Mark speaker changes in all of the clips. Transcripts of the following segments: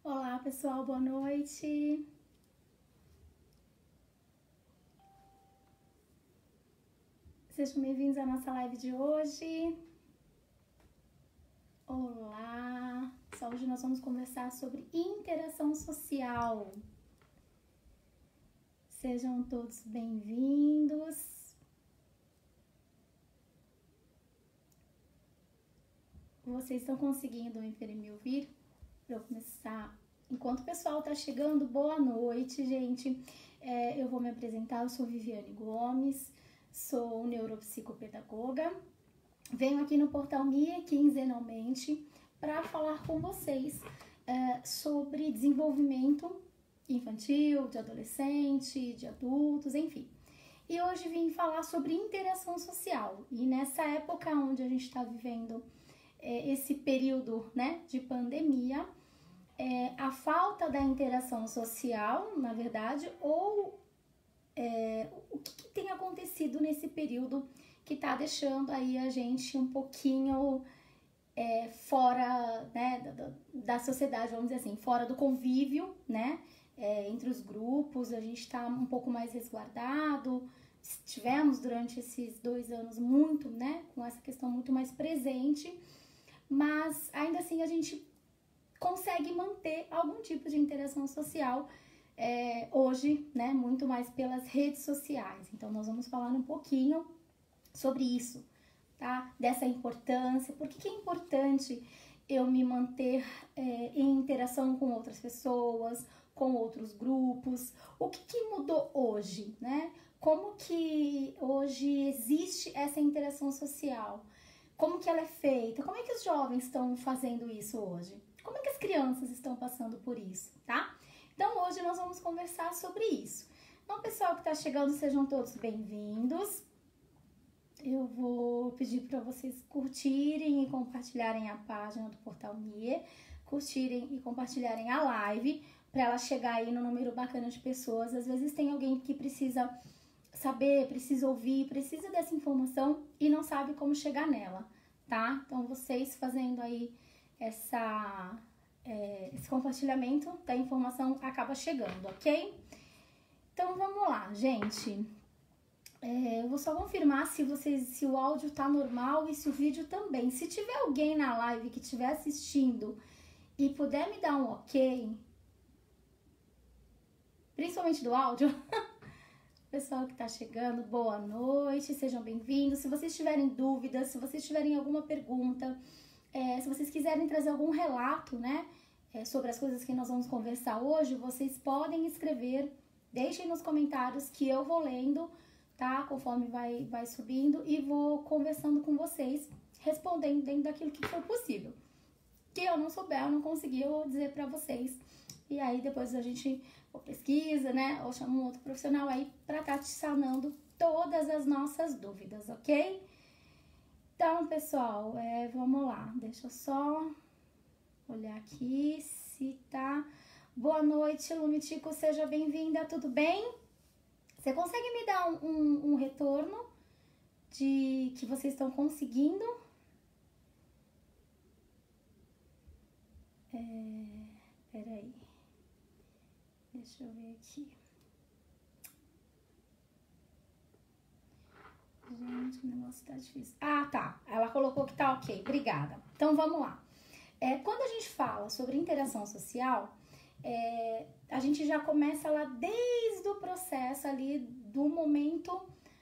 Speaker 1: Olá pessoal, boa noite. Sejam bem-vindos à nossa live de hoje. Olá! Hoje nós vamos conversar sobre interação social. Sejam todos bem-vindos. Vocês estão conseguindo me ouvir? Para eu começar. Enquanto o pessoal está chegando, boa noite, gente. Eu vou me apresentar, eu sou Viviane Gomes, sou neuropsicopedagoga. Venho aqui no Portal MIA quinzenalmente para falar com vocês sobre desenvolvimento infantil, de adolescente, de adultos, enfim. E hoje vim falar sobre interação social. E nessa época onde a gente está vivendo esse período, né, de pandemia, a falta da interação social, na verdade, ou o que tem acontecido nesse período que está deixando aí a gente um pouquinho fora, né, da sociedade, vamos dizer assim, fora do convívio, né, entre os grupos. A gente está um pouco mais resguardado. Tivemos durante esses 2 anos muito, né, com essa questão muito mais presente, mas ainda assim a gente consegue manter algum tipo de interação social hoje, né, muito mais pelas redes sociais. Então nós vamos falar um pouquinho sobre isso, tá? Dessa importância, por que é importante eu me manter em interação com outras pessoas, com outros grupos, o que mudou hoje, né? Como que hoje existe essa interação social? Como que ela é feita? Como é que os jovens estão fazendo isso hoje? Como é que as crianças estão passando por isso, tá? Então hoje nós vamos conversar sobre isso. Então, pessoal que está chegando, sejam todos bem-vindos. Eu vou pedir para vocês curtirem e compartilharem a página do Portal MIA, curtirem e compartilharem a live, para ela chegar aí no número bacana de pessoas. Às vezes tem alguém que precisa saber, precisa ouvir, precisa dessa informação e não sabe como chegar nela, tá? Então vocês fazendo aí esse compartilhamento da informação acaba chegando, ok? Então vamos lá, gente. Eu vou só confirmar se o áudio tá normal e se o vídeo também. Se tiver alguém na live que estiver assistindo e puder me dar um ok, principalmente do áudio, pessoal que tá chegando, boa noite, sejam bem-vindos. Se vocês tiverem dúvidas, se vocês tiverem alguma pergunta, se vocês quiserem trazer algum relato, né, sobre as coisas que nós vamos conversar hoje, vocês podem escrever, deixem nos comentários que eu vou lendo, tá? Conforme vai subindo e vou conversando com vocês, respondendo dentro daquilo que for possível. Que eu não souber, eu não conseguir, eu vou dizer pra vocês. E aí depois a gente pesquisa, né? Ou chama um outro profissional aí pra estar te sanando todas as nossas dúvidas, ok? Então, pessoal, vamos lá. Deixa eu só olhar aqui se tá... Boa noite, Lumitico, seja bem-vinda, tudo bem? Você consegue me dar um retorno de que vocês estão conseguindo? Peraí. Deixa eu ver aqui. Gente, o negócio tá difícil. Ah, tá. Ela colocou que tá ok. Obrigada. Então, vamos lá. Quando a gente fala sobre interação social, a gente já começa lá desde o processo ali do momento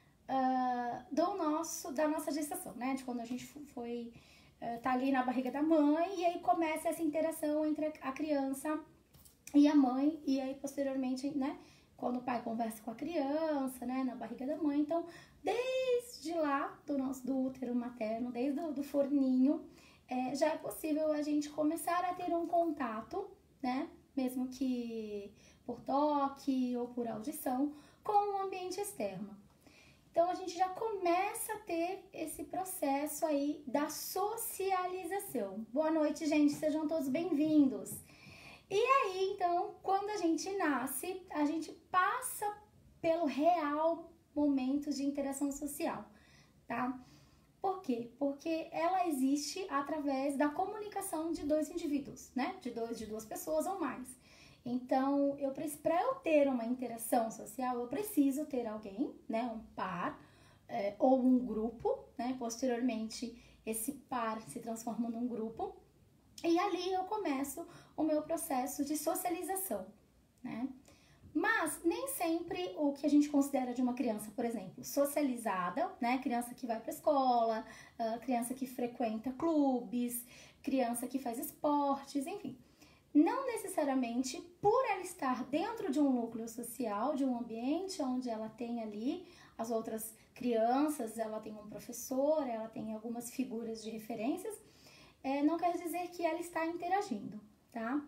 Speaker 1: da nossa gestação, né? De quando a gente tá ali na barriga da mãe, e aí começa essa interação entre a criança e a mãe, e aí posteriormente, né? Quando o pai conversa com a criança, né? Na barriga da mãe. Então, desde lá do útero materno, desde do forninho, já é possível a gente começar a ter um contato, né? Mesmo que por toque ou por audição, com o ambiente externo. Então, a gente já começa a ter esse processo aí da socialização. Boa noite, gente, sejam todos bem-vindos. E aí, então, quando a gente nasce, a gente passa pelo real momento de interação social, tá? Por quê? Porque ela existe através da comunicação de dois indivíduos, né? De duas pessoas ou mais. Então, para eu ter uma interação social, eu preciso ter alguém, né? Um par ou um grupo, né? Posteriormente, esse par se transforma num grupo. E ali eu começo o meu processo de socialização, né? Mas nem sempre o que a gente considera de uma criança, por exemplo, socializada, né? Criança que vai para a escola, criança que frequenta clubes, criança que faz esportes, enfim. Não necessariamente por ela estar dentro de um núcleo social, de um ambiente onde ela tem ali as outras crianças, ela tem um professor, ela tem algumas figuras de referências, não quer dizer que ela está interagindo, tá?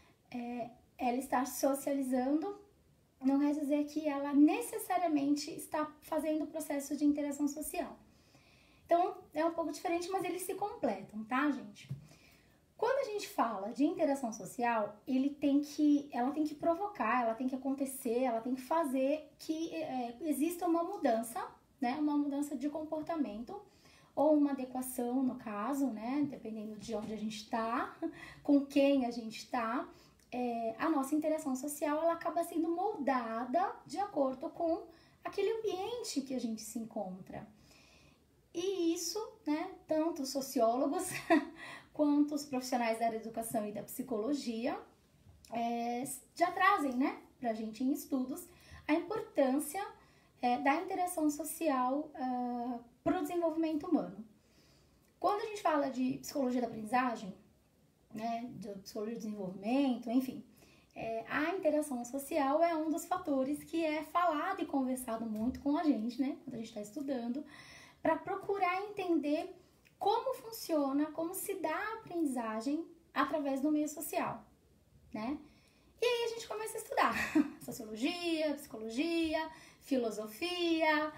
Speaker 1: Ela está socializando não quer dizer que ela necessariamente está fazendo o processo de interação social. Então, é um pouco diferente, mas eles se completam, tá, gente? Quando a gente fala de interação social, ela tem que provocar, ela tem que acontecer, ela tem que fazer que exista uma mudança, né? Uma mudança de comportamento ou uma adequação, no caso, né? Dependendo de onde a gente está, com quem a gente está. A nossa interação social ela acaba sendo moldada de acordo com aquele ambiente que a gente se encontra. E isso, né, tanto os sociólogos quanto os profissionais da área da educação e da psicologia já trazem, né, pra gente em estudos a importância da interação social para o desenvolvimento humano. Quando a gente fala de psicologia da aprendizagem, né, de psicologia do desenvolvimento, enfim, a interação social é um dos fatores que é falado e conversado muito com a gente, né, quando a gente está estudando, para procurar entender como funciona, como se dá a aprendizagem através do meio social, né? E aí a gente começa a estudar sociologia, psicologia, filosofia,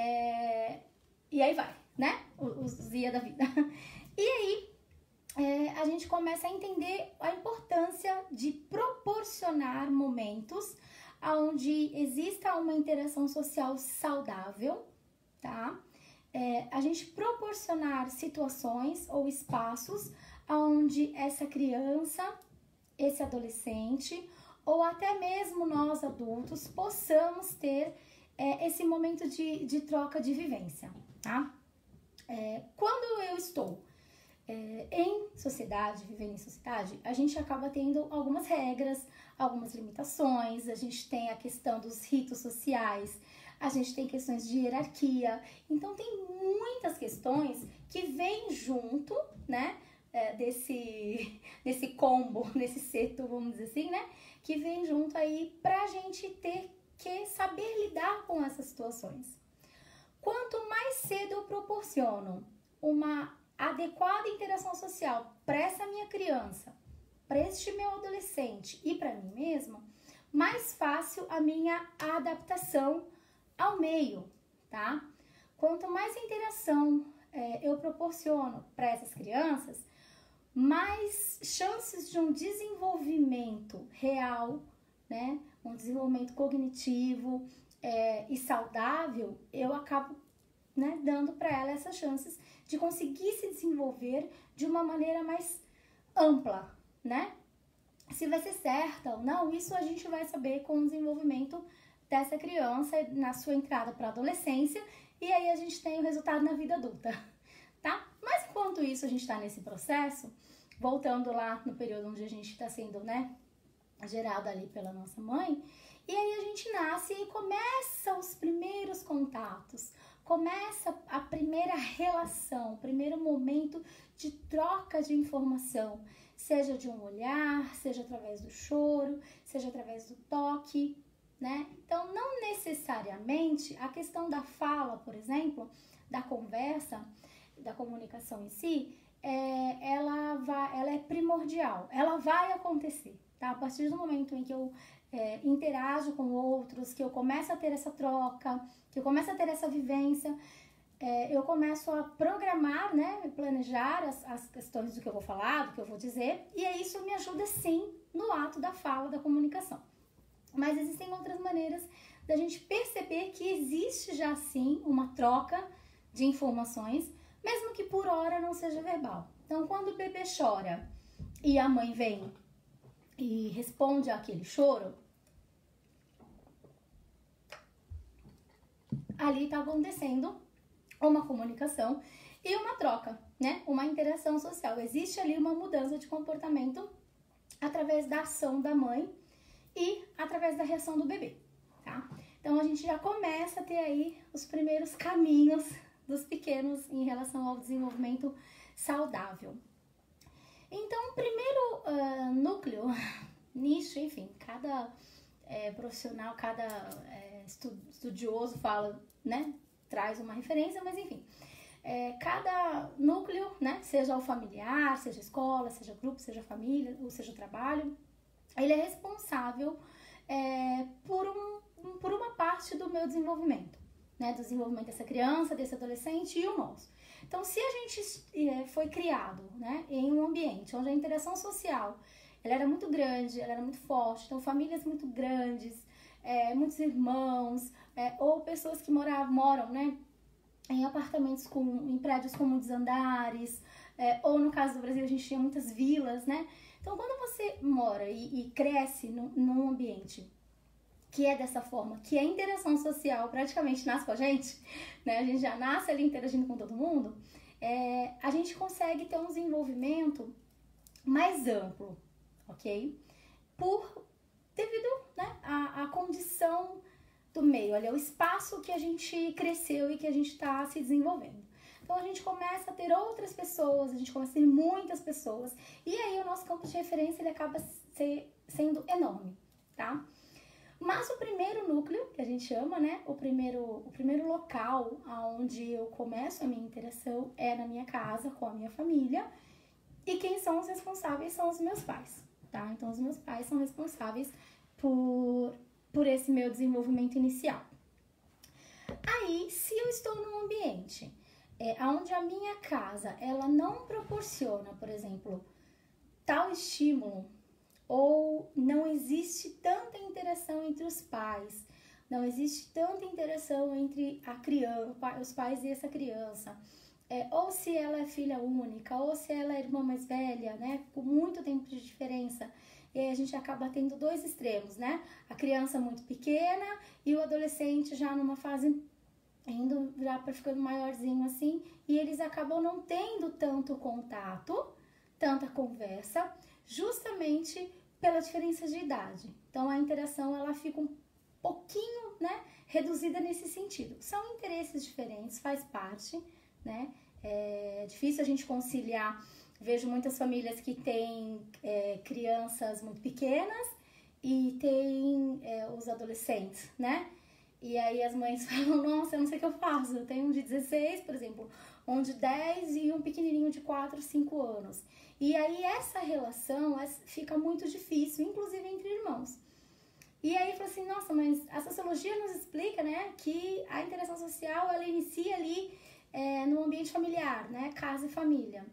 Speaker 1: e aí vai, né? Os dias da vida. E aí a gente começa a entender a importância de proporcionar momentos onde exista uma interação social saudável, tá? A gente proporcionar situações ou espaços onde essa criança, esse adolescente ou até mesmo nós adultos possamos ter esse momento de troca de vivência, tá? Quando eu estou em sociedade, vivendo em sociedade, a gente acaba tendo algumas regras, algumas limitações, a gente tem a questão dos ritos sociais, a gente tem questões de hierarquia, então tem muitas questões que vêm junto, né, desse combo, desse seto, vamos dizer assim, né, que vem junto aí pra gente ter que saber lidar com essas situações. Quanto mais cedo eu proporciono uma adequada interação social para essa minha criança, para este meu adolescente e para mim mesma, mais fácil a minha adaptação ao meio, tá? Quanto mais interação eu proporciono para essas crianças, mais chances de um desenvolvimento real, né? Um desenvolvimento cognitivo e saudável, eu acabo, né, dando para ela essas chances de conseguir se desenvolver de uma maneira mais ampla, né? Se vai ser certa ou não, isso a gente vai saber com o desenvolvimento dessa criança na sua entrada para a adolescência, e aí a gente tem o resultado na vida adulta, tá? Mas enquanto isso a gente está nesse processo, voltando lá no período onde a gente está sendo, né, gerado ali pela nossa mãe, e aí a gente nasce e começa os primeiros contatos, começa a primeira relação, o primeiro momento de troca de informação, seja de um olhar, seja através do choro, seja através do toque, né? Então, não necessariamente a questão da fala, por exemplo, da conversa, da comunicação em si, ela é primordial, ela vai acontecer, tá? A partir do momento em que eu interajo com outros, que eu começo a ter essa troca, que eu começo a ter essa vivência, eu começo a programar, né, planejar as questões do que eu vou falar, do que eu vou dizer, e isso me ajuda sim no ato da fala, da comunicação. Mas existem outras maneiras da gente perceber que existe já sim uma troca de informações mesmo que por hora não seja verbal. Então, quando o bebê chora e a mãe vem e responde àquele choro, ali está acontecendo uma comunicação e uma troca, né? Uma interação social. Existe ali uma mudança de comportamento através da ação da mãe e através da reação do bebê, tá? Então, a gente já começa a ter aí os primeiros caminhos dos pequenos em relação ao desenvolvimento saudável. Então, o primeiro núcleo, nicho, enfim, cada profissional, cada estudioso fala, né, traz uma referência, mas enfim, cada núcleo, né, seja o familiar, seja escola, seja grupo, seja família, ou seja trabalho, ele é responsável por uma parte do meu desenvolvimento, né, do desenvolvimento dessa criança, desse adolescente e o nosso. Então, se a gente foi criado, né, em um ambiente onde a interação social ela era muito grande, ela era muito forte, então famílias muito grandes, muitos irmãos, ou pessoas que moram, né, em apartamentos em prédios com muitos andares, ou no caso do Brasil a gente tinha muitas vilas, né? Então, quando você mora e cresce num ambiente que é dessa forma, que a interação social praticamente nasce com a gente, né? A gente já nasce ali interagindo com todo mundo, a gente consegue ter um desenvolvimento mais amplo, ok? Devido, né, à condição do meio, ali é o espaço que a gente cresceu e que a gente está se desenvolvendo. Então a gente começa a ter outras pessoas, a gente começa a ter muitas pessoas, e aí o nosso campo de referência ele acaba sendo enorme, tá? Mas o primeiro núcleo, que a gente chama, né, o primeiro local onde eu começo a minha interação é na minha casa, com a minha família, e quem são os responsáveis são os meus pais, tá? Então os meus pais são responsáveis por esse meu desenvolvimento inicial. Aí, se eu estou num ambiente onde a minha casa ela não proporciona, por exemplo, tal estímulo, ou não existe tanta interação entre os pais, não existe tanta interação entre a criança, os pais e essa criança, ou se ela é filha única, ou se ela é irmã mais velha, né, com muito tempo de diferença, e aí a gente acaba tendo dois extremos, né, a criança muito pequena e o adolescente já numa fase indo já para ficando maiorzinho assim, e eles acabam não tendo tanto contato, tanta conversa, justamente pela diferença de idade. Então a interação ela fica um pouquinho, né, reduzida nesse sentido. São interesses diferentes, faz parte, né? É difícil a gente conciliar. Vejo muitas famílias que têm crianças muito pequenas e tem os adolescentes, né? E aí as mães falam, nossa, eu não sei o que eu faço. Eu tenho um de 16, por exemplo, um de 10 e um pequenininho de 4, 5 anos. E aí essa relação fica muito difícil, inclusive entre irmãos. E aí fala assim, nossa, mas a sociologia nos explica, né, que a interação social, ela inicia ali no ambiente familiar, né, casa e família.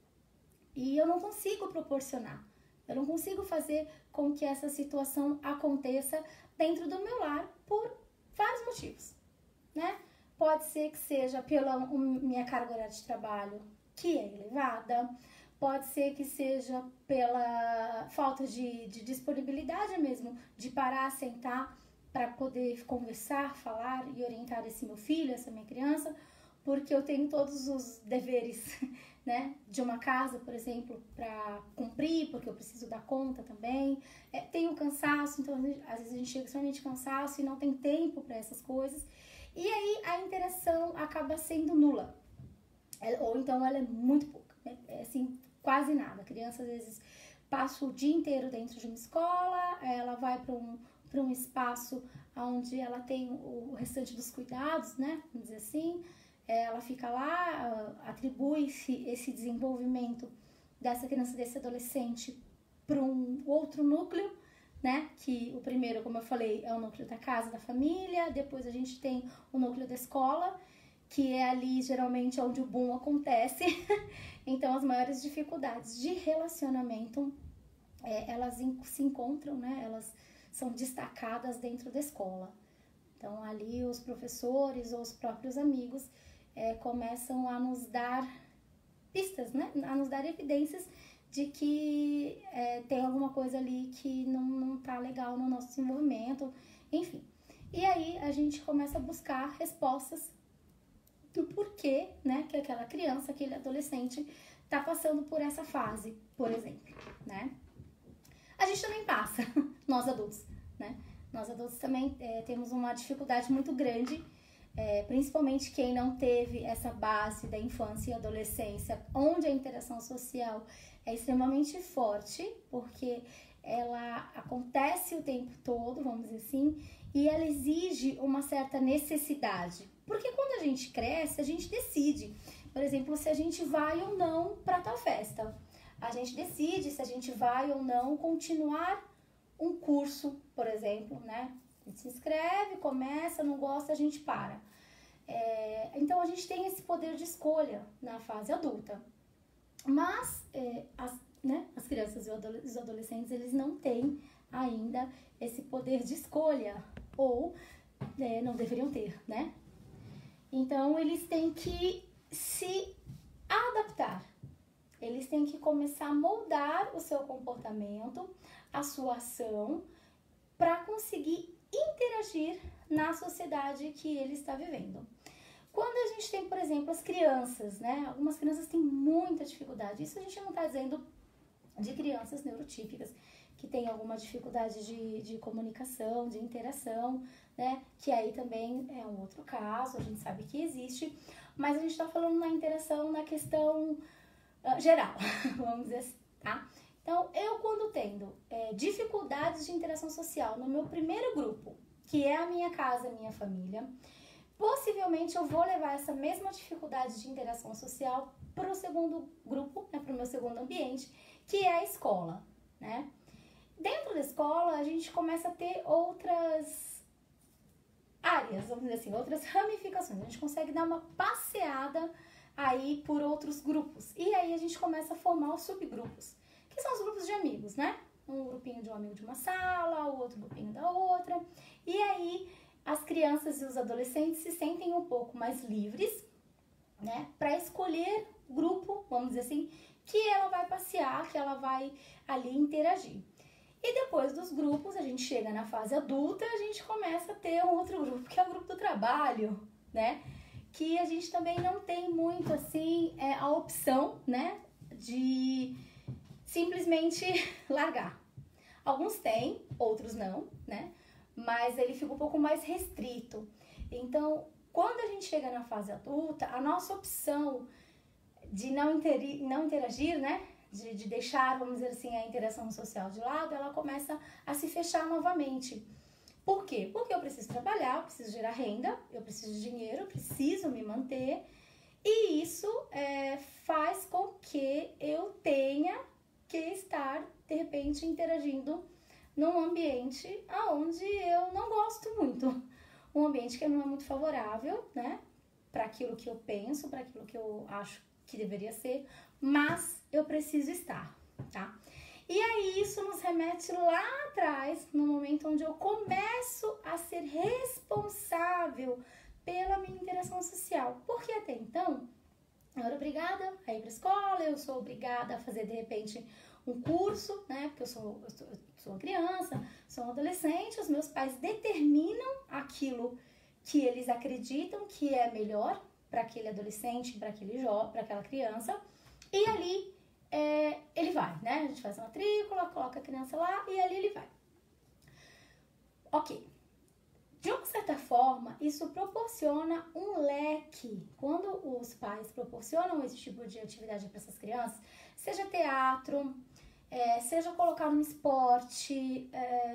Speaker 1: E eu não consigo proporcionar, eu não consigo fazer com que essa situação aconteça dentro do meu lar por vários motivos, né? Pode ser que seja pela minha carga horária de trabalho, que é elevada, pode ser que seja pela falta de disponibilidade mesmo, de parar, sentar para poder conversar, falar e orientar esse meu filho, essa minha criança, porque eu tenho todos os deveres, né, de uma casa, por exemplo, para cumprir, porque eu preciso dar conta também. Tenho cansaço, então às vezes a gente chega extremamente cansaço e não tem tempo para essas coisas. E aí a interação acaba sendo nula, ou então ela é muito pouca, né? Assim, quase nada. A criança às vezes passa o dia inteiro dentro de uma escola, ela vai para um espaço onde ela tem o restante dos cuidados, né, vamos dizer assim. Ela fica lá, atribui esse desenvolvimento dessa criança, desse adolescente para um outro núcleo, né? Que o primeiro, como eu falei, é o núcleo da casa, da família. Depois a gente tem o núcleo da escola, que é ali geralmente onde o boom acontece. Então as maiores dificuldades de relacionamento, elas se encontram, né? Elas são destacadas dentro da escola. Então ali os professores ou os próprios amigos começam a nos dar pistas, né? A nos dar evidências de que tem alguma coisa ali que não tá legal no nosso desenvolvimento, enfim. E aí a gente começa a buscar respostas do porquê, né, que aquela criança, aquele adolescente tá passando por essa fase, por exemplo, né? A gente também passa, nós adultos, né? Nós adultos também temos uma dificuldade muito grande, principalmente quem não teve essa base da infância e adolescência, onde a interação social é extremamente forte, porque ela acontece o tempo todo, vamos dizer assim, e ela exige uma certa necessidade. Porque quando a gente cresce, a gente decide, por exemplo, se a gente vai ou não para tal festa. A gente decide se a gente vai ou não continuar um curso, por exemplo, né? A gente se inscreve, começa, não gosta, a gente para. Então, a gente tem esse poder de escolha na fase adulta. Mas as crianças e os adolescentes, eles não têm ainda esse poder de escolha, ou não deveriam ter, né? Então, eles têm que se adaptar. Eles têm que começar a moldar o seu comportamento, a sua ação, para conseguir interagir na sociedade que ele está vivendo. Quando a gente tem, por exemplo, as crianças, né? Algumas crianças têm muita dificuldade. Isso a gente não está dizendo de crianças neurotípicas, que têm alguma dificuldade de comunicação, de interação, né? Que aí também é um outro caso, a gente sabe que existe. Mas a gente está falando na interação, na questão geral, vamos dizer assim, tá? Então, eu quando tendo dificuldades de interação social no meu primeiro grupo, que é a minha casa, a minha família, possivelmente eu vou levar essa mesma dificuldade de interação social para o segundo grupo, né, para o meu segundo ambiente, que é a escola, né? Dentro da escola, a gente começa a ter outras áreas, vamos dizer assim, outras ramificações. A gente consegue dar uma passeada aí por outros grupos. E aí a gente começa a formar os subgrupos, que são os grupos de amigos, né? Um grupinho de um amigo de uma sala, o outro grupinho da outra. E aí as crianças e os adolescentes se sentem um pouco mais livres, né? Para escolher o grupo, vamos dizer assim, que ela vai passear, que ela vai ali interagir. E depois dos grupos, a gente chega na fase adulta, a gente começa a ter um outro grupo, que é o grupo do trabalho, né? Que a gente também não tem muito, assim, a opção, né, de simplesmente largar. Alguns têm, outros não, né, mas ele fica um pouco mais restrito. Então, quando a gente chega na fase adulta, a nossa opção de não interagir, né, de deixar, vamos dizer assim, a interação social de lado, ela começa a se fechar novamente. Por quê? Porque eu preciso trabalhar, eu preciso gerar renda, eu preciso de dinheiro, eu preciso me manter. E isso faz com que eu tenha que estar, de repente, interagindo num ambiente onde eu não gosto muito. Um ambiente que não é muito favorável, né? Para aquilo que eu penso, para aquilo que eu acho que deveria ser, mas eu preciso estar, tá? E aí isso nos remete lá atrás, no momento onde eu começo a ser responsável pela minha interação social. Porque até então, eu era obrigada a ir para a escola, eu sou obrigada a fazer, de repente, um curso, né? Porque eu sou uma criança, sou um adolescente, os meus pais determinam aquilo que eles acreditam que é melhor para aquele adolescente, para aquele jovem, para aquela criança, e ali ele vai, né? A gente faz a matrícula, coloca a criança lá e ali ele vai. Ok. De uma certa forma, isso proporciona um leque. Quando os pais proporcionam esse tipo de atividade para essas crianças, seja teatro, seja colocar um esporte,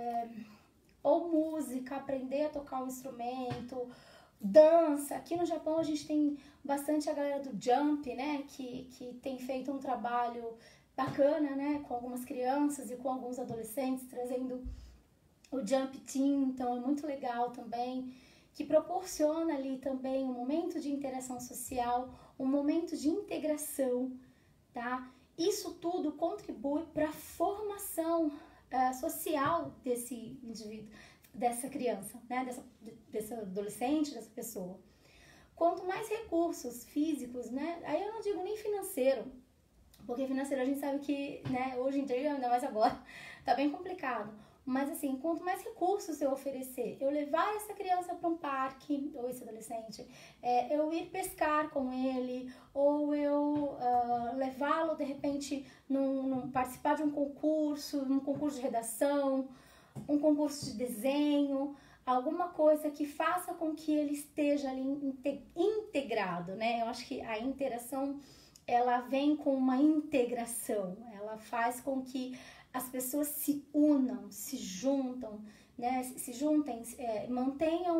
Speaker 1: ou música, aprender a tocar um instrumento, dança. Aqui no Japão a gente tem bastante a galera do Jump, né, que tem feito um trabalho bacana, né, com algumas crianças e com alguns adolescentes, trazendo o Jump Team, então é muito legal também, que proporciona ali também um momento de interação social, um momento de integração, tá? Isso tudo contribui para a formação social desse indivíduo, dessa criança, né? Desse adolescente, dessa pessoa. quanto mais recursos físicos, né? Aí eu não digo nem financeiro, porque financeiro a gente sabe que, né, hoje em dia, ainda mais agora, tá bem complicado. Mas assim, quanto mais recursos eu oferecer, eu levar essa criança para um parque, ou esse adolescente, eu ir pescar com ele, ou eu levá-lo de repente participar de um concurso de redação, um concurso de desenho, alguma coisa que faça com que ele esteja ali integrado, né? Eu acho que a interação, ela vem com uma integração, ela faz com que as pessoas se unam, se juntam, né? Se juntem, mantenham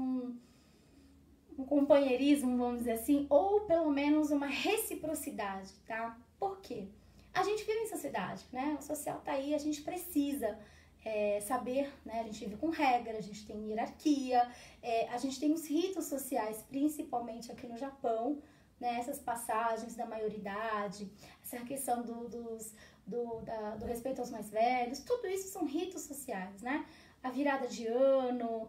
Speaker 1: um companheirismo, vamos dizer assim, ou pelo menos uma reciprocidade, tá? Por quê? A gente vive em sociedade, né? O social tá aí, a gente precisa saber, né? A gente vive com regra, a gente tem hierarquia, a gente tem os ritos sociais, principalmente aqui no Japão, né? Essas passagens da maioridade, essa questão do respeito aos mais velhos, tudo isso são ritos sociais, né? A virada de ano,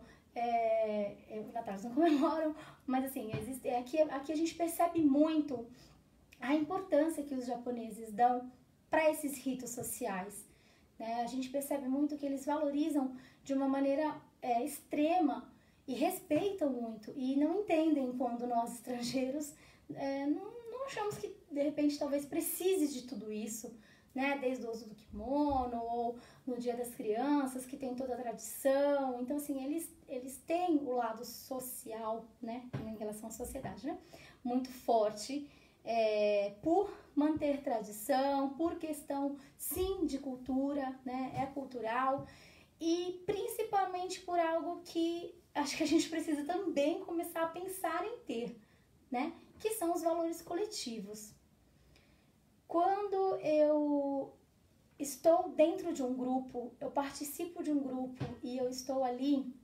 Speaker 1: o Natal eles não comemoram, mas assim, aqui a gente percebe muito a importância que os japoneses dão para esses ritos sociais, né? A gente percebe muito que eles valorizam de uma maneira extrema e respeitam muito, e não entendem quando nós estrangeiros não achamos que de repente talvez precise de tudo isso, né? Desde o uso do kimono, ou no Dia das Crianças, que tem toda a tradição. Então, assim, eles têm o lado social, né? Em relação à sociedade, né? Muito forte, por manter tradição, por questão, sim, de cultura, né? É cultural, e principalmente por algo que acho que a gente precisa também começar a pensar em ter, né? Que são os valores coletivos. Quando eu estou dentro de um grupo, eu participo de um grupo e eu estou ali,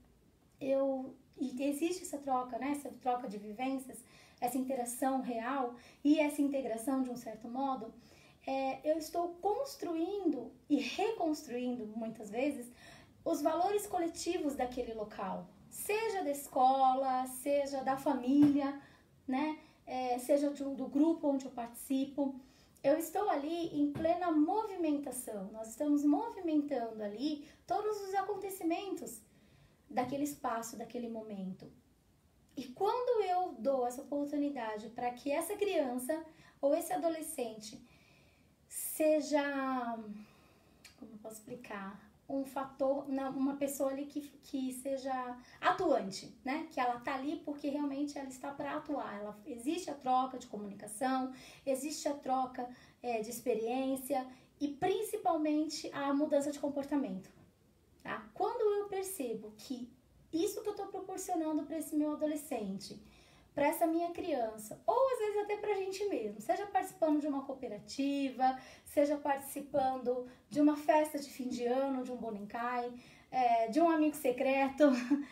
Speaker 1: e existe essa troca, né? Essa troca de vivências, essa interação real e essa integração de um certo modo, eu estou construindo e reconstruindo, muitas vezes, os valores coletivos daquele local, seja da escola, seja da família, né? Seja do grupo onde eu participo. Eu estou ali em plena movimentação, nós estamos movimentando ali todos os acontecimentos daquele espaço, daquele momento. E quando eu dou essa oportunidade para que essa criança ou esse adolescente seja, como eu posso explicar, um fator, uma pessoa ali que seja atuante, né? Que ela tá ali porque realmente ela está para atuar. Existe a troca de comunicação, existe a troca de experiência e principalmente a mudança de comportamento, tá? Quando eu percebo que isso que eu tô proporcionando para esse meu adolescente, para essa minha criança, ou às vezes até pra gente mesmo, seja participando de uma cooperativa, seja participando de uma festa de fim de ano, de um Bonenkai, de um amigo secreto,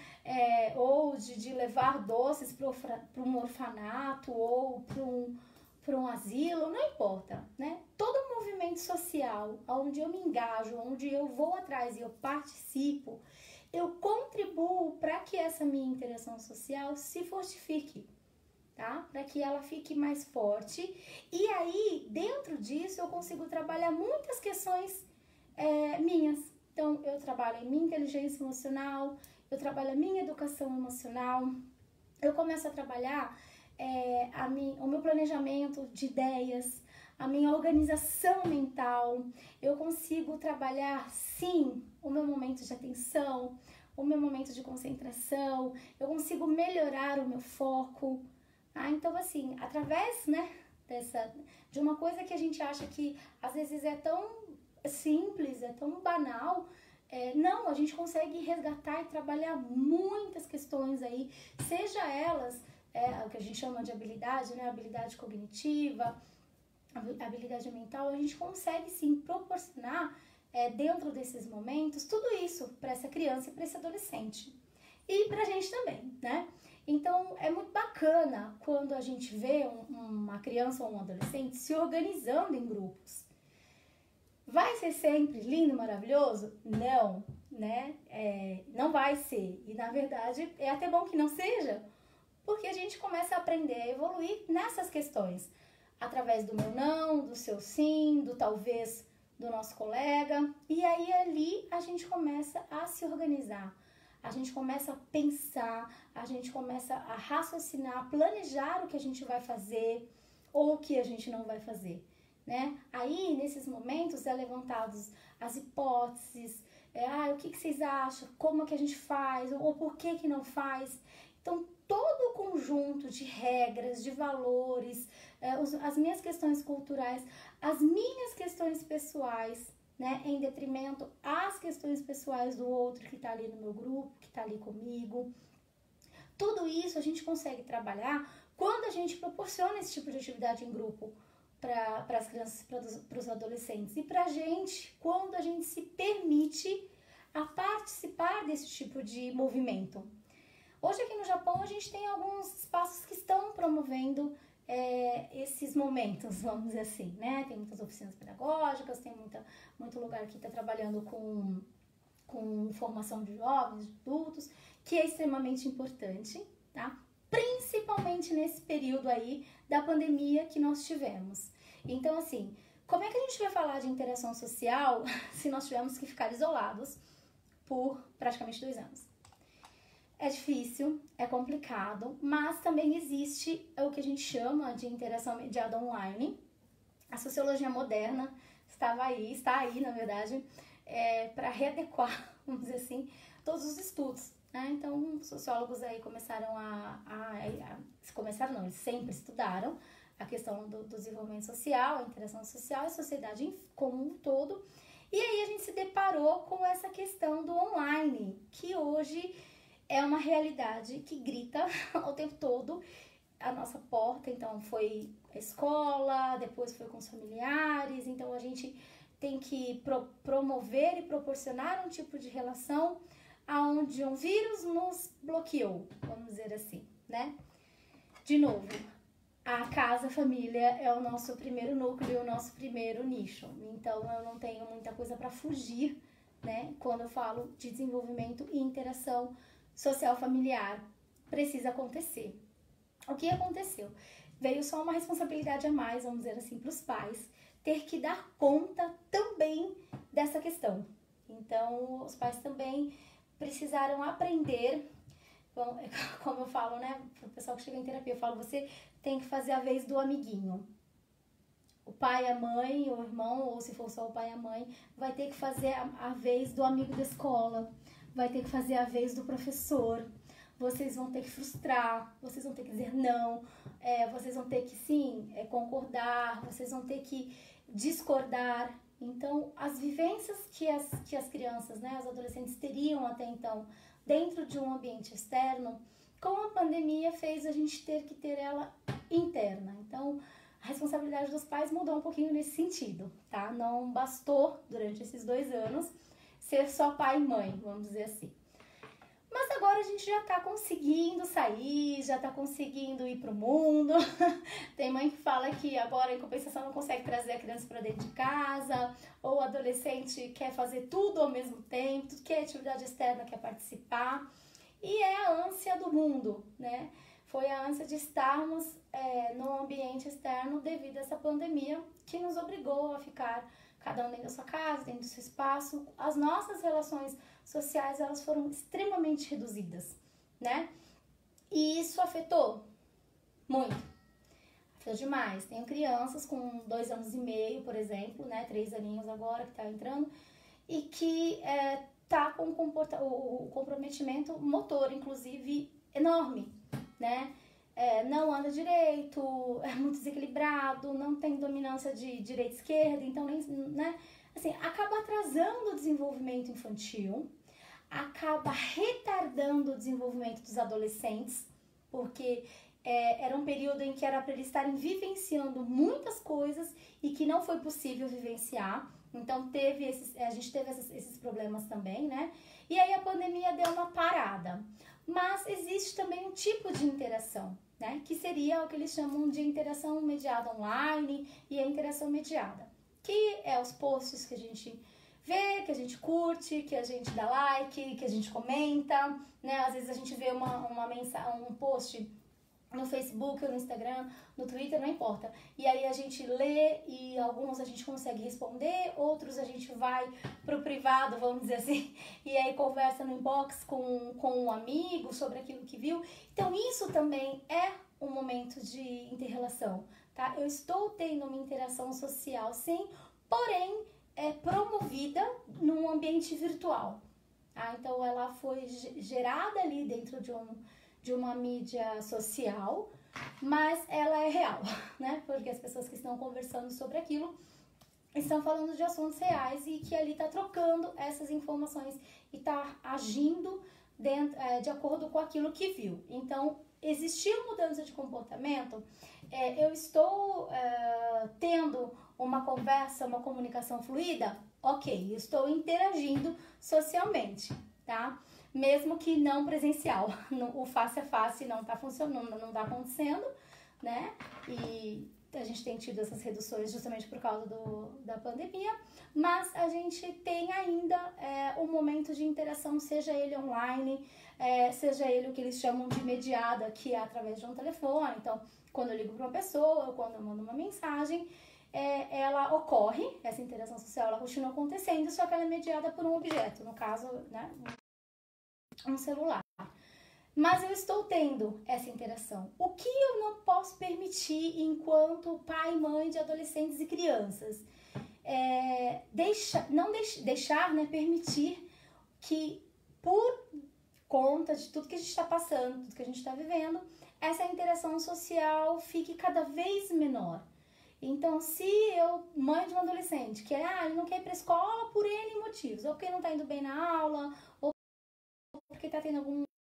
Speaker 1: ou de levar doces para um orfanato ou para um asilo, não importa, né? Todo movimento social, onde eu me engajo, onde eu vou atrás e eu participo, eu contribuo para que essa minha interação social se fortifique, tá? Para que ela fique mais forte. E aí, dentro disso, eu consigo trabalhar muitas questões minhas. Então, eu trabalho em minha inteligência emocional, eu trabalho a minha educação emocional, eu começo a trabalhar o meu planejamento de ideias, a minha organização mental, eu consigo trabalhar, sim, o meu momento de atenção, o meu momento de concentração, eu consigo melhorar o meu foco. Então, assim, através, né, de uma coisa que a gente acha que às vezes é tão simples, é tão banal, não, a gente consegue resgatar e trabalhar muitas questões aí, seja elas o que a gente chama de habilidade, né, habilidade cognitiva, habilidade mental, a gente consegue sim proporcionar dentro desses momentos tudo isso para essa criança e para esse adolescente. E pra gente também, né? Então, é muito bacana quando a gente vê uma criança ou um adolescente se organizando em grupos. Vai ser sempre lindo, maravilhoso? Não, né? Não vai ser. E, na verdade, é até bom que não seja, porque a gente começa a aprender a evoluir nessas questões, através do meu não, do seu sim, do talvez do nosso colega, e aí ali a gente começa a se organizar, a gente começa a pensar, a gente começa a raciocinar, planejar o que a gente vai fazer ou o que a gente não vai fazer, né? Aí, nesses momentos, é levantados as hipóteses, o que vocês acham, como é que a gente faz, ou por que não faz. Então, todo o conjunto de regras, de valores, as minhas questões culturais, as minhas questões pessoais, né, em detrimento às questões pessoais do outro que está ali no meu grupo, que está ali comigo. Tudo isso a gente consegue trabalhar quando a gente proporciona esse tipo de atividade em grupo para as crianças, para os adolescentes. E para a gente, quando a gente se permite a participar desse tipo de movimento. Hoje aqui no Japão a gente tem alguns espaços que estão promovendo esses momentos, vamos dizer assim, né? Tem muitas oficinas pedagógicas, tem muito lugar que está trabalhando com formação de jovens, de adultos, que é extremamente importante, tá? Principalmente nesse período aí da pandemia que nós tivemos. Então, assim, como é que a gente vai falar de interação social se nós tivermos que ficar isolados por praticamente 2 anos? É difícil, é complicado, mas também existe o que a gente chama de interação mediada online. A sociologia moderna está aí, na verdade, para readequar, vamos dizer assim, todos os estudos, né? Então, sociólogos aí começaram eles sempre estudaram a questão do desenvolvimento social, a interação social e a sociedade como um todo. E aí a gente se deparou com essa questão do online, que hoje é uma realidade que grita o tempo todo a nossa porta. Então foi a escola, depois foi com os familiares, então a gente tem que promover e proporcionar um tipo de relação onde um vírus nos bloqueou, vamos dizer assim, né? De novo, a casa, a família é o nosso primeiro núcleo, o nosso primeiro nicho, então eu não tenho muita coisa para fugir, né? Quando eu falo de desenvolvimento e interação social familiar, precisa acontecer. O que aconteceu? Veio só uma responsabilidade a mais, vamos dizer assim, para os pais, ter que dar conta também dessa questão. Então, os pais também precisaram aprender, bom, como eu falo, né, para o pessoal que chega em terapia, eu falo, você tem que fazer a vez do amiguinho. O pai, a mãe, o irmão, ou se for só o pai e a mãe, vai ter que fazer a vez do amigo da escola, vai ter que fazer a vez do professor, vocês vão ter que frustrar, vocês vão ter que dizer não, vocês vão ter que, sim, concordar, vocês vão ter que discordar. Então, as vivências que as crianças, né, os adolescentes teriam até então dentro de um ambiente externo, com a pandemia fez a gente ter que ter ela interna. Então, a responsabilidade dos pais mudou um pouquinho nesse sentido, tá? Não bastou, durante esses 2 anos, ser só pai e mãe, vamos dizer assim. Mas agora a gente já tá conseguindo sair, já tá conseguindo ir pro mundo. Tem mãe que fala que agora, em compensação, não consegue trazer a criança para dentro de casa, ou o adolescente quer fazer tudo ao mesmo tempo, tudo que é atividade externa quer participar. E é a ânsia do mundo, né? Foi a ânsia de estarmos no ambiente externo devido a essa pandemia que nos obrigou a ficar cada um dentro da sua casa, dentro do seu espaço. As nossas relações sociais, elas foram extremamente reduzidas, né? E isso afetou muito. Afetou demais. Tenho crianças com 2 anos e meio, por exemplo, né? 3 aninhos agora que tá entrando, e que tá com o comprometimento motor, inclusive, enorme, né? Não anda direito, é muito desequilibrado, não tem dominância de direita e esquerda, então, né? Assim, acaba atrasando o desenvolvimento infantil, acaba retardando o desenvolvimento dos adolescentes, porque era um período em que era para eles estarem vivenciando muitas coisas e que não foi possível vivenciar. Então a gente teve esses problemas também, né? E aí a pandemia deu uma parada. Mas existe também um tipo de interação, né? Que seria o que eles chamam de interação mediada online e a interação mediada, que é os posts que a gente vê, que a gente curte, que a gente dá like, que a gente comenta, né? Às vezes a gente vê uma mensagem, um post no Facebook, no Instagram, no Twitter, não importa. E aí a gente lê e alguns a gente consegue responder, outros a gente vai pro privado, vamos dizer assim, e aí conversa no inbox com um amigo sobre aquilo que viu. Então isso também é um momento de inter-relação, tá? Eu estou tendo uma interação social, sim, porém é promovida num ambiente virtual. Tá? Então ela foi gerada ali dentro de uma mídia social, mas ela é real, né? Porque as pessoas que estão conversando sobre aquilo estão falando de assuntos reais e que ali está trocando essas informações e está agindo de acordo com aquilo que viu. Então, existiu mudança de comportamento, eu estou tendo uma conversa, uma comunicação fluida, ok, eu estou interagindo socialmente, tá? Mesmo que não presencial, o face a face não está funcionando, não está acontecendo, né? E a gente tem tido essas reduções justamente por causa da pandemia, mas a gente tem ainda um momento de interação, seja ele online, seja ele o que eles chamam de mediada, que é através de um telefone. Então, quando eu ligo para uma pessoa, ou quando eu mando uma mensagem, ela ocorre, essa interação social, ela continua acontecendo, só que ela é mediada por um objeto, no caso, né, um celular. Mas eu estou tendo essa interação. O que eu não posso permitir enquanto pai e mãe de adolescentes e crianças? Deixar, né, permitir que, por conta de tudo que a gente está passando, tudo que a gente está vivendo, essa interação social fique cada vez menor. Então, se eu, mãe de um adolescente, que ele não quer ir para a escola por N motivos, ou porque não está indo bem na aula, ou porque está tendo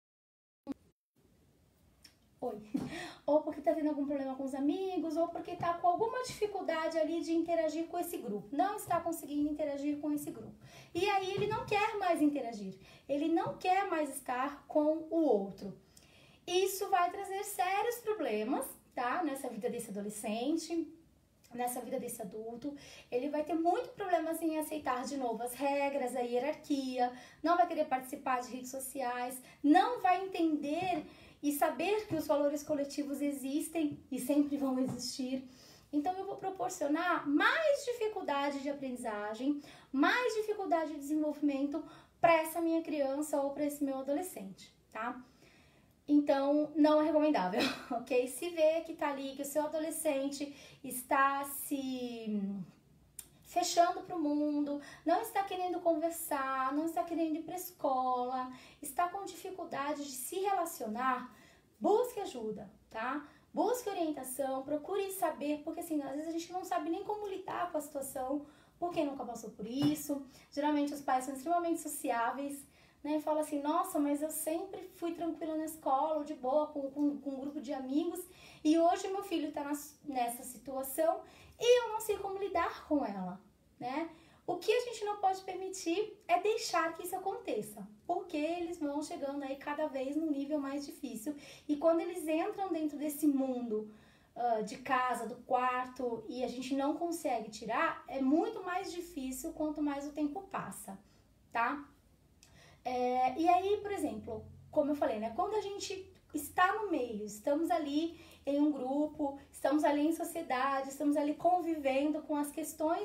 Speaker 1: ou porque está tendo algum problema com os amigos, ou porque está com alguma dificuldade ali de interagir com esse grupo, não está conseguindo interagir com esse grupo. E aí ele não quer mais interagir, ele não quer mais estar com o outro. Isso vai trazer sérios problemas, tá? Nessa vida desse adolescente, nessa vida desse adulto. Ele vai ter muito problemas em aceitar de novo as regras, a hierarquia, não vai querer participar de redes sociais, não vai entender e saber que os valores coletivos existem e sempre vão existir. Então eu vou proporcionar mais dificuldade de aprendizagem, mais dificuldade de desenvolvimento para essa minha criança ou para esse meu adolescente, tá? Então, não é recomendável, ok? Se vê que tá ali, que o seu adolescente está se fechando para o mundo, não está querendo conversar, não está querendo ir para a escola, está com dificuldade de se relacionar, busque ajuda, tá? Busque orientação, procure saber, porque assim, às vezes a gente não sabe nem como lidar com a situação, por quem nunca passou por isso. Geralmente os pais são extremamente sociáveis, né, e fala assim, nossa, mas eu sempre fui tranquila na escola, de boa, com um grupo de amigos, e hoje meu filho está nessa situação e eu não sei como lidar com ela, né? O que a gente não pode permitir é deixar que isso aconteça, porque eles vão chegando aí cada vez num nível mais difícil, e quando eles entram dentro desse mundo de casa, do quarto, e a gente não consegue tirar, é muito mais difícil quanto mais o tempo passa, tá? E aí, por exemplo, como eu falei, né? Quando a gente está no meio, estamos ali em um grupo, estamos ali em sociedade, estamos ali convivendo com as questões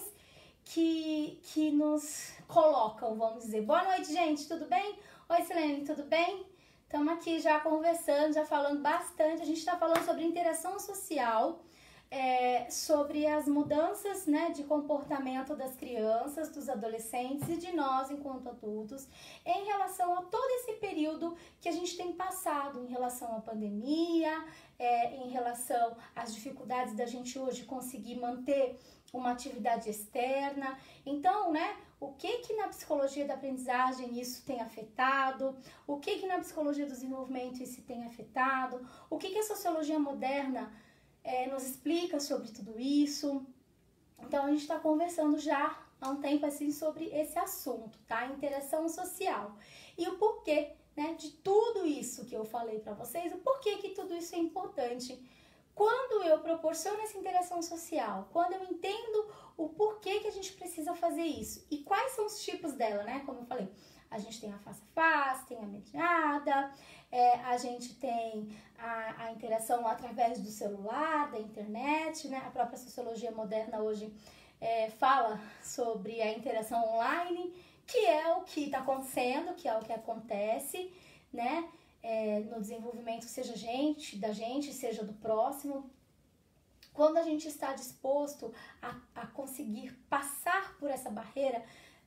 Speaker 1: que nos colocam, vamos dizer. Boa noite, gente, tudo bem? Oi, Silene, tudo bem? Estamos aqui já conversando, já falando bastante. A gente está falando sobre interação social, sobre as mudanças, né, de comportamento das crianças, dos adolescentes e de nós enquanto adultos em relação a todo esse período que a gente tem passado, em relação à pandemia, em relação às dificuldades da gente hoje conseguir manter uma atividade externa. Então, né, o que na psicologia da aprendizagem isso tem afetado, o que na psicologia do desenvolvimento isso tem afetado, o que a sociologia moderna nos explica sobre tudo isso. Então a gente está conversando já há um tempo assim sobre esse assunto, tá? Interação social. E o porquê, né, de tudo isso que eu falei para vocês, o porquê que tudo isso é importante. Quando eu proporciono essa interação social, quando eu entendo o porquê que a gente precisa fazer isso e quais são os tipos dela, né? Como eu falei, A gente tem a face a face, tem a mediada, a gente tem a interação através do celular, da internet, né? A própria sociologia moderna hoje fala sobre a interação online, que é o que está acontecendo, que é o que acontece, né? No desenvolvimento, seja da gente, seja do próximo. Quando a gente está disposto a conseguir passar por essa barreira,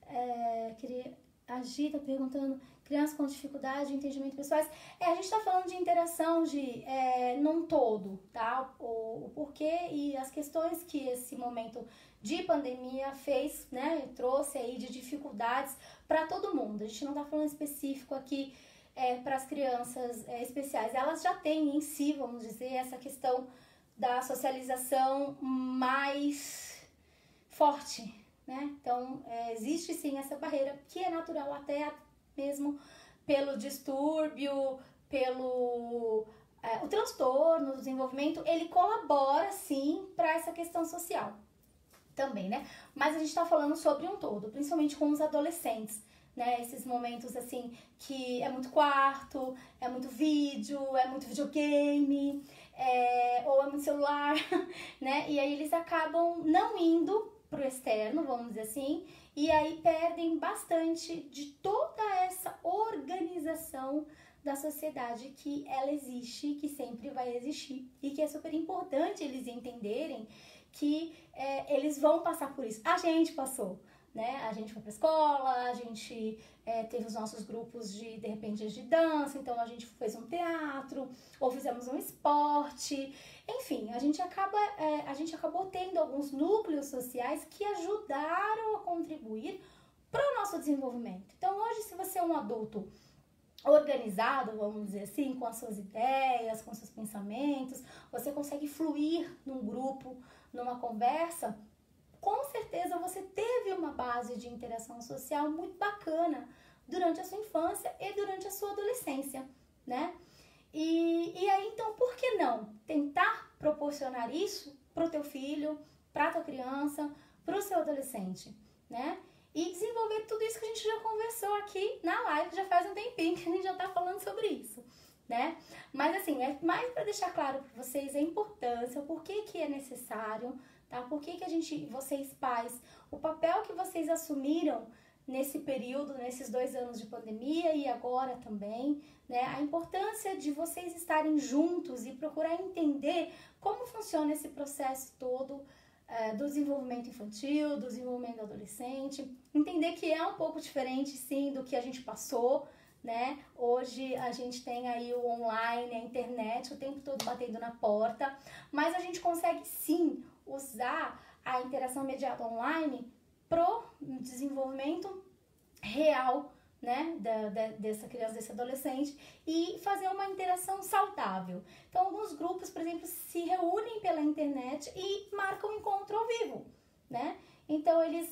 Speaker 1: a Gi tá perguntando, crianças com dificuldade de entendimento pessoais, a gente está falando de interação num todo, tá? O porquê e as questões que esse momento de pandemia fez, né? E trouxe aí de dificuldades para todo mundo. A gente não está falando específico aqui para as crianças especiais. Elas já têm em si, vamos dizer, essa questão da socialização mais forte, né? Então, existe sim essa barreira que é natural até mesmo pelo distúrbio, pelo o transtorno do desenvolvimento, ele colabora sim para essa questão social também, né? Mas a gente tá falando sobre um todo, principalmente com os adolescentes, né? Esses momentos assim que é muito quarto, é muito vídeo, é muito videogame, ou é muito celular, né? E aí eles acabam não indo pro externo, vamos dizer assim, e aí perdem bastante de toda essa organização da sociedade que ela existe, que sempre vai existir, e que é super importante eles entenderem que eles vão passar por isso. A gente passou, né? A gente foi pra escola, a gente teve os nossos grupos de repente, de dança, então a gente fez um teatro, ou fizemos um esporte, enfim, a gente acabou tendo alguns núcleos sociais que ajudaram a contribuir para o nosso desenvolvimento. Então, hoje, se você é um adulto organizado, vamos dizer assim, com as suas ideias, com seus pensamentos, você consegue fluir num grupo, numa conversa, com certeza você teve uma base de interação social muito bacana durante a sua infância e durante a sua adolescência, né? E aí, então, por que não tentar proporcionar isso pro teu filho, pra tua criança, pro seu adolescente, né? E desenvolver tudo isso que a gente já conversou aqui na live, já faz um tempinho que a gente já tá falando sobre isso, né? Mas assim, é mais para deixar claro para vocês a importância, o porquê que é necessário, tá? Por que vocês pais, o papel que vocês assumiram nesse período, nesses 2 anos de pandemia e agora também, né? A importância de vocês estarem juntos e procurar entender como funciona esse processo todo do desenvolvimento infantil, do desenvolvimento adolescente, entender que é um pouco diferente, sim, do que a gente passou, né? Hoje a gente tem aí o online, a internet, o tempo todo batendo na porta, mas a gente consegue, sim, usar a interação mediada online pro desenvolvimento real, né, dessa criança, desse adolescente, e fazer uma interação saudável. Então, alguns grupos, por exemplo, se reúnem pela internet e marcam um encontro ao vivo, né? Então, eles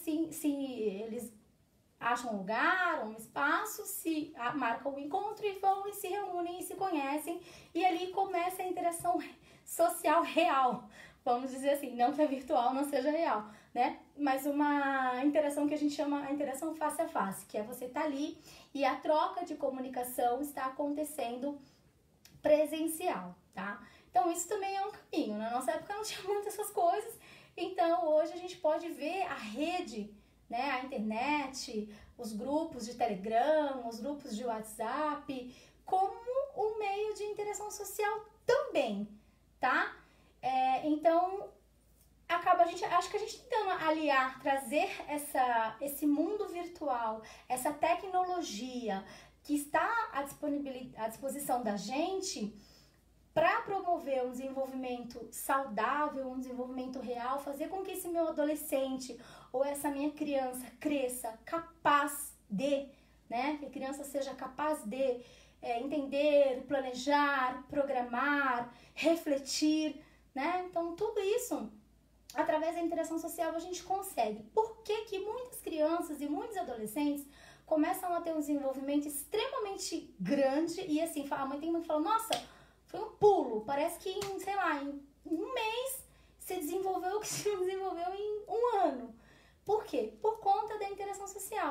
Speaker 1: acham um lugar, um espaço, marcam o encontro e vão e se reúnem e se conhecem, e ali começa a interação social real, vamos dizer assim, não que a virtual não seja real, né? Mas uma interação que a gente chama a interação face a face, que é você estar ali e a troca de comunicação está acontecendo presencial, tá? Então isso também é um caminho. Na nossa época não tinha muitas essas coisas, então hoje a gente pode ver a rede, né, a internet, os grupos de Telegram, os grupos de WhatsApp, como um meio de interação social também, tá? Então, acho que a gente tentando aliar, trazer esse mundo virtual, essa tecnologia que está à disposição da gente para promover um desenvolvimento saudável, um desenvolvimento real, fazer com que esse meu adolescente ou essa minha criança cresça capaz de, né? Que a criança seja capaz de entender, planejar, programar, refletir, né? Então, tudo isso, através da interação social, a gente consegue. Por que muitas crianças e muitos adolescentes começam a ter um desenvolvimento extremamente grande e assim, a mãe tem mãe que fala, nossa, foi um pulo, parece que em, sei lá, em um mês se desenvolveu o que se desenvolveu em um ano. Por quê? Por conta da interação social,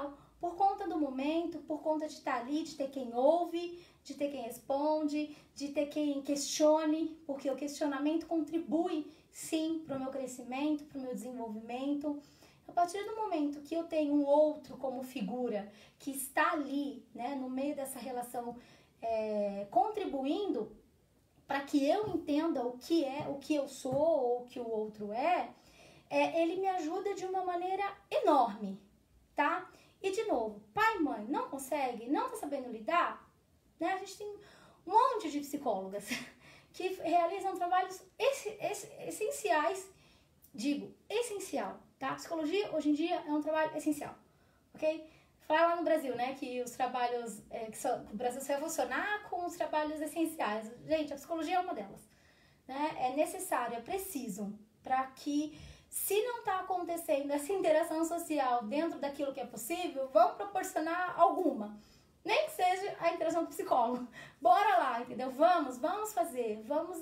Speaker 1: por conta do momento, por conta de estar ali, de ter quem ouve, de ter quem responde, de ter quem questione, porque o questionamento contribui, sim, para o meu crescimento, para o meu desenvolvimento. A partir do momento que eu tenho um outro como figura, que está ali, né, no meio dessa relação, contribuindo para que eu entenda o que eu sou ou o que o outro ele me ajuda de uma maneira enorme, tá? E de novo, pai e mãe não consegue, não tá sabendo lidar, né? A gente tem um monte de psicólogas que realizam trabalhos essenciais, digo, essencial, tá? Psicologia hoje em dia é um trabalho essencial, ok? Fala lá no Brasil, né, que os trabalhos, o Brasil só vai funcionar com os trabalhos essenciais. Gente, a psicologia é uma delas, né? É necessário, é preciso, para que, se não está acontecendo essa interação social dentro daquilo que é possível, vamos proporcionar alguma. Nem que seja a interação com o psicólogo. Bora lá, entendeu? Vamos fazer, vamos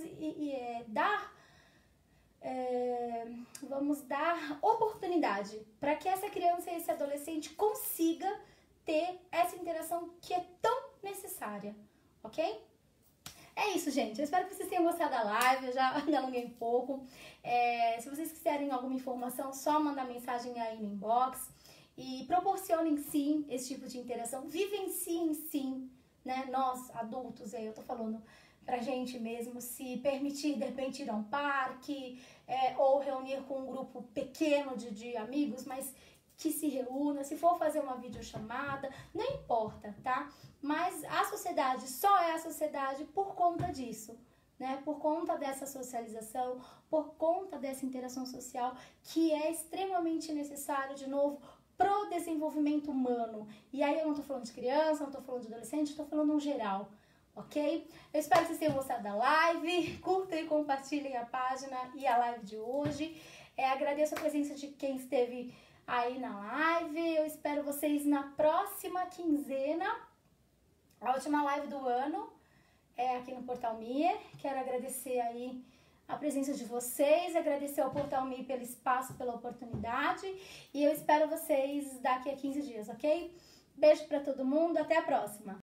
Speaker 1: dar oportunidade para que essa criança e esse adolescente consiga ter essa interação que é tão necessária, ok? É isso, gente. Eu espero que vocês tenham gostado da live. Eu já me alonguei um pouco. Se vocês quiserem alguma informação, só mandar mensagem aí no inbox. E proporcionem, sim, esse tipo de interação. Vivenciem, sim, né? Nós, adultos, aí eu tô falando pra gente mesmo, se permitir, de repente, ir a um parque, ou reunir com um grupo pequeno de amigos, mas que se reúna, se for fazer uma videochamada, não importa, tá? Mas a sociedade só é a sociedade por conta disso, né? Por conta dessa socialização, por conta dessa interação social, que é extremamente necessário, de novo, pro desenvolvimento humano. E aí eu não tô falando de criança, não tô falando de adolescente, tô falando no geral, ok? Eu espero que vocês tenham gostado da live, curtam e compartilhem a página e a live de hoje. Agradeço a presença de quem esteve aí na live. Eu espero vocês na próxima quinzena, a última live do ano, aqui no Portal Me. Quero agradecer aí a presença de vocês, agradecer ao Portal Me pelo espaço, pela oportunidade, e eu espero vocês daqui a 15 dias, ok? Beijo pra todo mundo, até a próxima!